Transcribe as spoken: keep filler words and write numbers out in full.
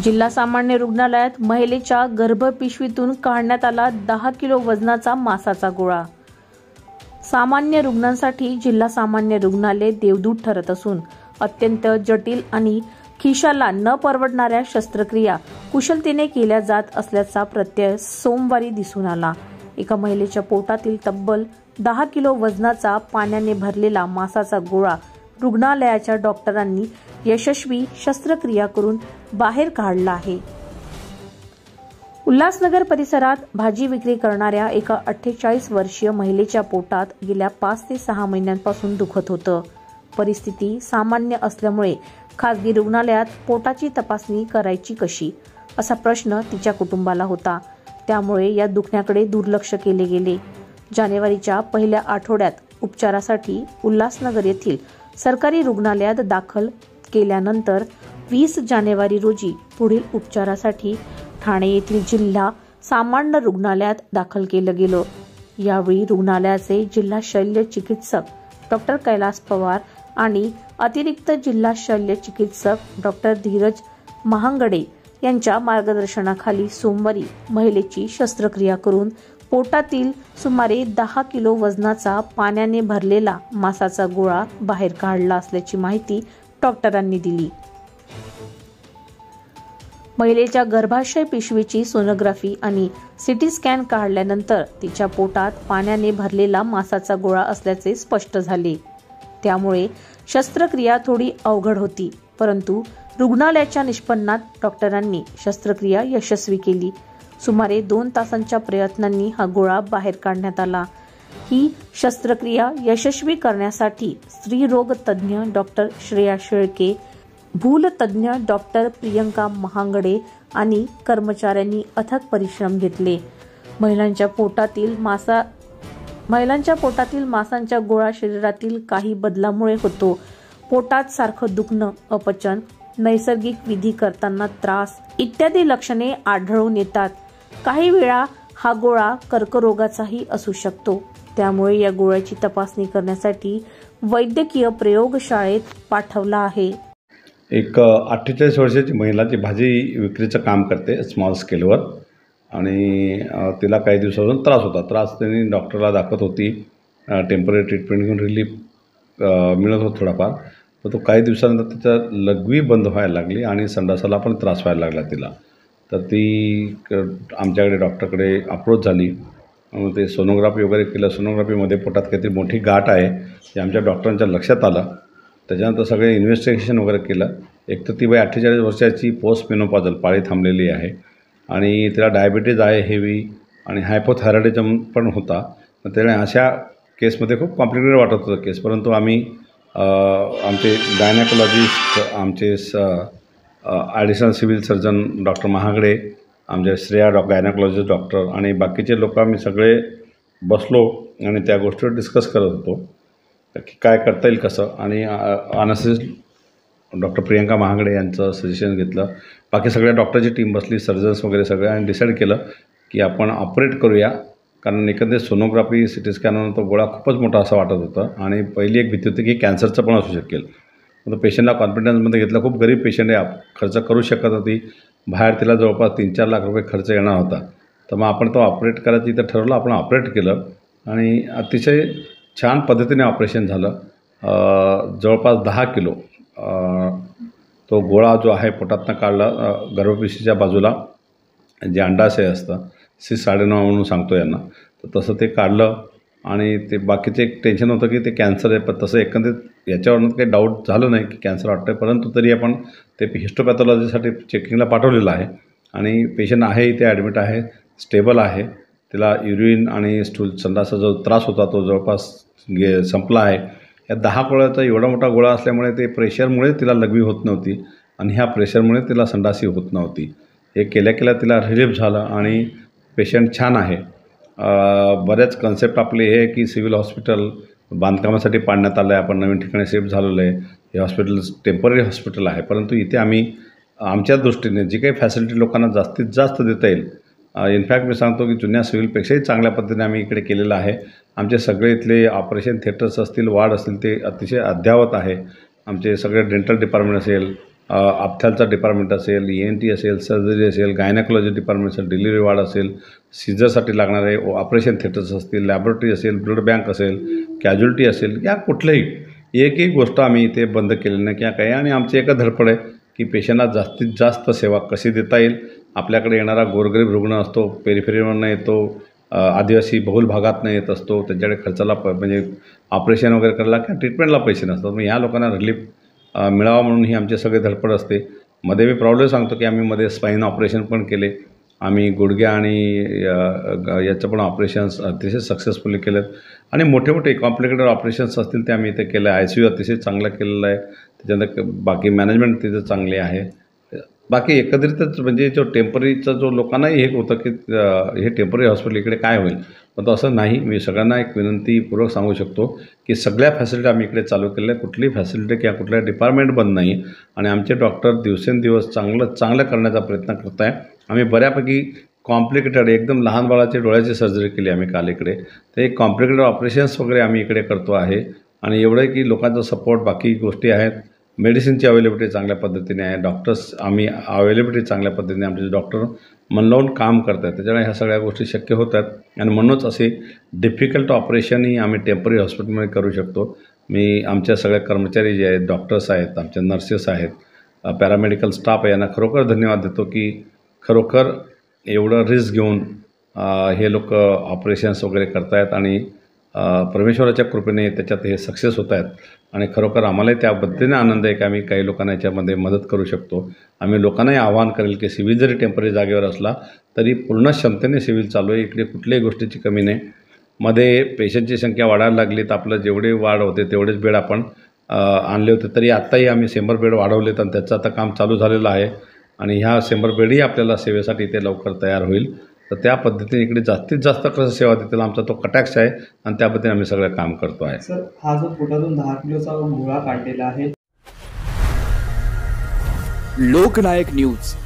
जिल्हा सामान्य रुग्णालयात महिलेच्या गर्भपिशवीतून काढण्यात आला दहा किलो वजनाचा मासाचा गोळा। सामान्य रुग्णांसाठी जिल्हा सामान्य रुग्णालय देवदूत ठरत असून अत्यंत जटिल आणि खिशाला न परवडणाऱ्या शस्त्रक्रिया कुशलतेने केल्या जात असल्याचा प्रत्यय सोमवारी दिसून आला। एका महिलेच्या पोटातील तब्बल दहा किलो वजनाचा पाण्याने भरलेला मासाचा गोळा रुग्णालयाच्या डॉक्टरांनी यशस्वी शस्त्रक्रिया करून बाहेर काढला आहे। उल्हासनगर परिसरात भाजी विक्री करणाऱ्या एका अठ्ठेचाळीस वर्षीय महिलेच्या पोटात गेल्या पाच ते सहा महिन्यांपासून दुखत होतं। परिस्थिती सामान्य असल्यामुळे खासगी रुग्णालयात पोटाची तपासणी करायची कशी असा प्रश्न तिच्या कुटुंबाला होता। त्यामुळे या दुखण्याकडे दुर्लक्ष केले गेले। जानेवारीच्या पहिल्या आठवड्यात उपचारासाठी उल्हासनगर येथील सरकारी रुग्णालयात दाखल केल्यानंतर वीस जानेवारी रोजी पुढील उपचारासाठी ठाणे येथील जिल्हा सामान्य रुग्णालयात दाखल केलं गेलं। यावेळी रुग्णालयाचे जिल्हा शल्य चिकित्सक डॉक्टर कैलास पवार आणि अतिरिक्त जिल्हा शल्य चिकित्सक डॉक्टर धीरज महांगडे यांच्या मार्गदर्शनाखाली सोमवारी महिलेची शस्त्रक्रिया करून पोटातील सुमारे दहा किलो वजनाचा पाण्याने भरलेला मासाचा गोळा बाहेर काढला असल्याची माहिती डॉक्टरांनी दिली। महिलेच्या गर्भाशय पिशवीची सोनोग्राफी आणि सीटी स्कॅन काढल्यानंतर तिच्या पोटात पाण्याने भरलेला मासाचा गोळा असल्याचे स्पष्ट झाले। त्यामुळे शस्त्रक्रिया थोडी अवघड होती, परंतु रुग्णालयाच्या निष्पन्नात डॉक्टरांनी शस्त्रक्रिया यशस्वी केली। सुमारे दोन तासांच्या प्रयत्नांनी हा गोळा बाहेर काढण्यात आला। ही शस्त्रक्रिया यशस्वी करण्यासाठी स्त्रीरोग तज्ज्ञ डॉक्टर श्रेया शेळके, भूल तज्ज्ञ डॉक्टर प्रियंका महांगडे आणि कर्मचाऱ्यांनी अथक परिश्रम घेतले। महिलांच्या पोटातील मासा महिलांच्या पोटातील मासांचा गोळा शरीरातील काही बदलामुळे होतो। पोटात सारखं दुखणं, अपचन, नैसर्गिक विधी करताना त्रास इत्यादी लक्षणे आढळून येतात। काही वेळा हा गोळा कर्करोगाचाही असू शकतो। त्यामुळे या गोळ्याची तपासणी करण्यासाठी वैद्यकीय प्रयोगशाळेत पाठवला आहे। एक अठ्ठेचाळीस वर्षाची महिला जी भाजी विक्रीचं काम करते स्मॉल स्केलवर, आणि तिला काही दिवसापासून त्रास होता। त्रास त्यांनी डॉक्टरला दाखवत होती, टेम्पररी ट्रीटमेंट घेऊन रिलीफ मिळत होता थोडाफार, पण तो काही दिवसानंतर तिचा लघवी बंद व्हायला लागली आणि संडासाला पण त्रास व्हायला लागला तिला। तर ती आमच्याकडे डॉक्टरकडे अप्रोच झाली। मग ते सोनोग्राफी वगैरे केलं। सोनोग्राफीमध्ये पोटात काहीतरी मोठी गाठ आहे हे आमच्या डॉक्टरांच्या लक्षात आलं। त्याच्यानंतर सगळे इन्व्हेस्टिगेशन वगैरे केलं। एक तर ती बाई अठ्ठेचाळीस वर्षाची पोस्ट मेनोपॉजल पाळी थांबलेली आहे आणि तिला डायबिटीज आहे हेवी, आणि हायपोथायरॉइडिझम पण होता। त्यामुळे अशा केसमध्ये खूप कॉम्प्लिकेटेड वाटत होतं केस, परंतु आम्ही आमचे गायनॅकोलॉजिस्ट, आमचे स ॲडिशनल सिव्हिल सर्जन डॉक्टर महागडे, आमचे श्रेया डॉ गायनॅकोलॉजिस्ट डॉक्टर आणि बाकीचे लोक आम्ही सगळे बसलो आणि त्या गोष्टीवर डिस्कस करत होतो की काय करता येईल कसं, आणि अनेस्थेसिस्ट डॉक्टर प्रियंका महागडे यांचं सजेशन घेतलं। बाकी सगळ्या डॉक्टरची टीम बसली, सर्जन्स वगैरे सगळे, आणि डिसाईड केलं की आपण ऑपरेट करूया, कारण एकंदरीत सोनोग्राफी सिटी स्कॅनवर तो गोळा खूपच मोठा असं वाटत होतं आणि पहिली एक भीती होती की कॅन्सरचं पण असू शकेल। तर पेशंटला कॉन्फिडन्समध्ये घेतलं। खूप गरीब पेशंट आहे, खर्च करू शकत होती, बाहेर तिला जवळपास तीन चार लाख रुपये खर्च येणार होता। तर मग आपण तो ऑपरेट करायचं इथं ठरवलं, आपण ऑपरेट केलं आणि अतिशय छान पद्धतीने ऑपरेशन झालं। जवळपास दहा किलो तो गोळा जो आहे पोटातनं काढला, गर्भपिशवीच्या बाजूला जे अंडाशय असतं, सी साडेनऊ म्हणून सांगतो यांना, तर तसं ते काढलं। आणि ते बाकीचं एक टेन्शन होतं की ते कॅन्सर आहे, पण तसं एकंदरीत याच्यावरून काही डाऊट झालं नाही की कॅन्सर वाटतं, परंतु तरी आपण ते हिस्टोपॅथॉलॉजीसाठी चेकिंगला पाठवलेलं आहे आणि पेशंट आहे इथे ॲडमिट आहे, स्टेबल आहे। तिला युरिन आणि स्टूल संडासा जो त्रास होता तो जवळपास गे संपला आहे। या दहा गोळ्याचा एवढा मोठा गोळा असल्यामुळे ते प्रेशरमुळे तिला लघवी होत नव्हती आणि ह्या प्रेशरमुळे तिला संडासी होत नव्हती। हे केल्या केल्या तिला रिलीफ झालं आणि पेशंट छान आहे। बऱ्याच कन्सेप्ट आपले हे की सिव्हिल हॉस्पिटल बांधकामासाठी पाडण्यात आलं आहे, आपण नवीन ठिकाणी शिफ्ट झालेलं आहे। हे हॉस्पिटल टेम्पररी हॉस्पिटल आहे, परंतु इथे आम्ही आमच्या दृष्टीने जी काही फॅसिलिटी लोकांना जास्तीत जास्त देता येईल, इनफॅक्ट मी सांगतो की जुन्या सिव्हिलपेक्षाही चांगल्या पद्धतीने आम्ही इकडे केलेलं आहे। आमचे सगळे इथले ऑपरेशन थिएटर्स असतील, वार्ड असतील, ते अतिशय अद्ययावत आहे। आमचे सगळे डेंटल डिपार्टमेंट असेल, आपथॅलचा डिपार्टमेंट असेल, ई एन टी असेल, सर्जरी असेल, गायनेकॉलॉजी डिपार्टमेंट असेल, डिलिव्हरी वार्ड असेल, सीझरसाठी लागणारे ऑपरेशन थिएटर्स असतील, लॅबोरेटरी असेल, ब्लड बँक असेल, कॅज्युअल्टी असेल, या कुठल्याही एकही गोष्ट आम्ही इथे बंद केलेली नाही किंवा काही. आणि आमची एकच धडपड आहे की पेशंटला जास्तीत जास्त सेवा कशी देता येईल. आपल्याकडे येणारा गोरगरीब रुग्ण असतो, पेरिफेरीवरनं येतो, आदिवासी बहुल भागातनं येत असतो, त्यांच्याकडे खर्चाला प म्हणजे ऑपरेशन वगैरे करायला किंवा ट्रीटमेंटला पैसे नसतात. मग ह्या लोकांना रिलीफ मिळावा म्हणून ही आमची सगळी धडपड असते. मध्ये मी प्राऊडली सांगतो की आम्ही मध्ये स्पाईन ऑपरेशन पण केले, आम्ही गुडघ्या आणि याचं पण ऑपरेशन्स अतिशय सक्सेसफुली केलेत. आणि मोठे मोठे कॉम्प्लिकेटेड ऑपरेशन्स असतील ते आम्ही इथे केलं आहे. आय सी यू अतिशय चांगलं केलेलं आहे, त्याच्यानंतर बाकी मॅनेजमेंट तिथं चांगली आहे. बाकी एकत्रितच म्हणजे जो टेम्पररीचा जो लोकांनाही हे होतं की हे टेम्पररी हॉस्पिटल इकडे काय होईल, पण तो असं नाही. मी सगळ्यांना एक विनंतीपूर्वक सांगू शकतो की सगळ्या फॅसिलिटी आम्ही इकडे चालू केल्या, कुठलीही फॅसिलिटी किंवा कुठल्या डिपार्टमेंट बंद नाही. आणि आमचे डॉक्टर दिवसेंदिवस चांगलं चांगलं करण्याचा प्रयत्न करत आहे. आम्ही बऱ्यापैकी कॉम्प्लिकेटेड एकदम लहान बाळाच्या डोळ्याची सर्जरी केली आम्ही काल इकडे, ते कॉम्प्लिकेटेड ऑपरेशन्स वगैरे आम्ही इकडे करतो आहे. आणि एवढं आहे की लोकांचा सपोर्ट, बाकी गोष्टी आहेत, मेडिसिनची अवेलेबिलिटी चांगल्या पद्धतीने आहे, डॉक्टर्स आम्ही अवेलेबिलिटी चांगल्या पद्धतीने, आमचे डॉक्टर मन लावून काम करत आहेत, त्याच्यामुळे ह्या सगळ्या गोष्टी शक्य होतात. आणि म्हणूनच असे डिफिकल्ट ऑपरेशनही आम्ही टेम्पररी हॉस्पिटलमध्ये करू शकतो. मी आमच्या सगळ्या कर्मचारी जे आहेत, डॉक्टर्स आहेत, आमच्या नर्सेस आहेत, पॅरामेडिकल स्टाफ आहे, यांना खरोखर धन्यवाद देतो की खरोखर एवढं रिस्क घेऊन हे लोक ऑपरेशन्स वगैरे करत आहेत. आणि परमेश्वराच्या कृपेने त्याच्यात हे सक्सेस होत आहेत. आणि खरोखर आम्हालाही त्या पद्धतीने आनंद आहे की आम्ही काही लोकांना याच्यामध्ये मदत करू शकतो. आम्ही लोकांनाही आवाहन करेल की सिव्हिल जरी टेम्पररी जागेवर असला तरी पूर्ण क्षमतेने सिव्हिल चालू आहे, इकडे कुठल्याही गोष्टीची कमी नाही. मध्ये पेशंटची संख्या वाढायला लागली तर आपलं जेवढे वाढ होते तेवढेच बेड आपण आणले होते, तरी आत्ताही आम्ही शंभर बेड वाढवलेत आणि त्याचं आता काम चालू झालेलं आहे. आणि ह्या शंभर बेडही आपल्याला सेवेसाठी इथे लवकर तयार होईल. तर त्या पद्धतीने इकडे जास्तीत जास्त कसं सेवा देतील आमचा तो कटाक्ष आहे आणि त्या पद्धतीने आम्ही सगळं काम करतो आहे. सर, हा जो पोटातून दहा किलोचा गोळा काढलेला आहे, लोकनायक न्यूज